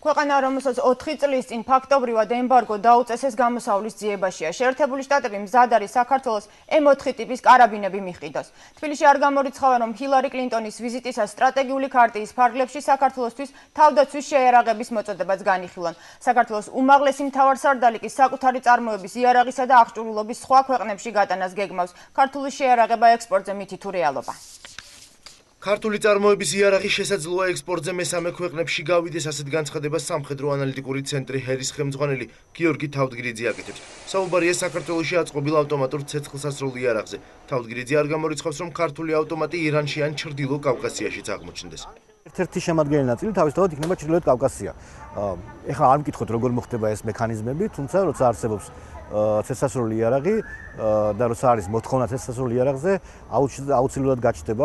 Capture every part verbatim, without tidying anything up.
ქვეყანა, რომელსაც ოთხი წლის წინ ფაქტობრივად ემბარგო დაუწესეს გამოსავლის ძიებაშია. შეერთებული შტატები მზად არის საქართველოს ემ ოთხი ტიპის კარაბინები მიჰყიდოს. თბილისში არ გამორიცხავენ, რომ ჰილარი კლინტონის ვიზიტისას სტრატეგიული ქარტიის ფარგლებში საქართველოსთვის თავდაცვის შეიარაღების მიწოდებაც განიხილონ. საქართველოს უმაღლესი მთავარსარდალი კი საკუთარი წარმოების იარაღისა და აღჭურვილობის სხვა ქვეყნებში გატანას გეგმავს. ქართული შეიარაღება ექსპორტზე მითი თუ რეალობა. ქართული წარმოების იარაღის შესაძლოა ექსპორტზე მესამე ქვეყნებში გავიდეს, ასეთ განცხადებას სამხედრო ანალიტიკური ცენტრი ჰერის ხელმძღვანელი გიორგი თავდგრიძე აკეთებს. საუბარია საქართველოში აწყობილ ავტომატურ ცეცხლსასროლ იარაღზე. თავდგრიძე არ გამორიცხავს, რომ ქართული ავტომატი ირანში ან ჩრდილო კავკასიაშიც აღმოჩნდეს. ერთ-ერთი შემადგენელი ნაწილი თავისთავად იქნება ჩრდილოეთ კავკასია. ეხლა არ მკითხოთ, როგორ მოხდება ეს მექანიზმები, თუმცა როცა არსებობს ცეცხლსასროლი იარაღი და როცა არის მოთხოვნა ცეცხლსასროლ იარაღზე, აუცილებლად გაჩნდება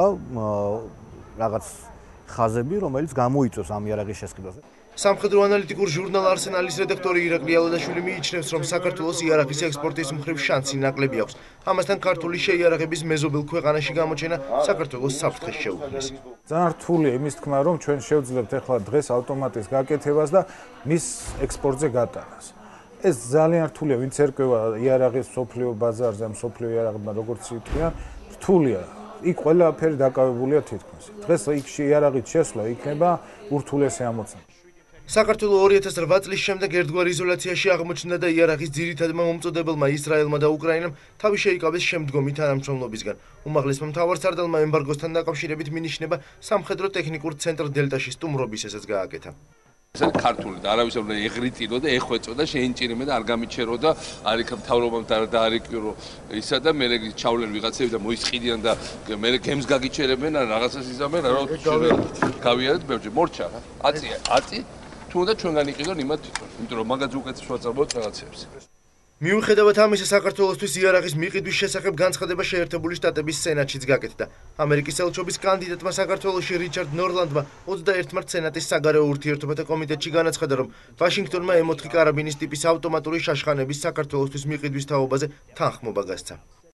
რაღაც ხაზები, რომელიც გამოიწვევს ამ იარაღის შესყიდვაზე. სამხედრო ანალიტიკურ ჟურნალ არსენალის რედაქტორი ირაკლი ალადაშვილი მიიჩნევს, რომ საქართველოს იარაღის ექსპორტის მხრივ შანსი ნაკლები აქვს. ამასთან ქართული შეიარაღების მეზობელ ქვეყანაში გამოჩენა საქართველოს საფრთხეს შეუქმნის. ძალიან რთულია იმის თქმა, რომ ჩვენ შევძლებთ ახლა დღეს ავტომატის გაკეთებას და მის ექსპორტზე გატანას. ეს ძალიან რთულია, ვინც ერკვევა იარაღის სოფლიო ბაზარზე, სოფლიო იარაღებმა როგორც იტყვიან, რთულია. იქ ყველაფერი დაკავებულია თითქმის. დღეს იქ იარაღით შესვლა იქნება ურთულესი ამოცანა. საქართველოს ორი ათას რვა წლის შემდეგ ერთგვარ იზოლაციაში აღმოჩნდა და იარაღის ძირითადმა მომწოდებელმა ისრაელმა და უკრაინამ თავი შეიკავეს შემდგომი თანამშრომლობისგან. უმაღლესმა მთავარსარდალმა ემბარგოსთან დაკავშირებით მინიშნება სამხედრო ტექნიკურ ცენტრ დელტაში სტუმრობისასაც გააკეთა. ეს არის ქართული და არავის არ ეღრიტილო და ეხვეწო და შეინჭირიმე და არ გამიჩერო და არ იქ მთავრობამ და არ იკირო ისა და მე ჩავლენ ვიღაცები და მოისყიდიან და მე გემს გაგიჩერებენ ან რაღაცას იზამენ რა გავიარეთ ბევრჯერ მორჩა რა აწია აწი თუ უნდა ჩვენ განიყიდონ იმათ თვითონ იმიტომ რომ მაგაც უკეთეს ვაწაბოთ რაღაცებს. მიუხედავად ამისა, საქართველოსთვის იარაღის მიყიდვის შესახებ განცხადება შეერთებული შტატების სენატშიც გაკეთდა. ამერიკის ელჩობის კანდიდატმა საქართველოში რიჩარდ ნორლანდმა ოცდაერთი მარტს სენატის საგარეო ურთიერთობათა კომიტეტში განაცხადა, რომ ვაშინგტონმა ემ ოთხი კარაბინის ტიპის ავტომატური შაშხანების საქართველოსთვის მიყიდვის თაობაზე თანხმობა გასცა.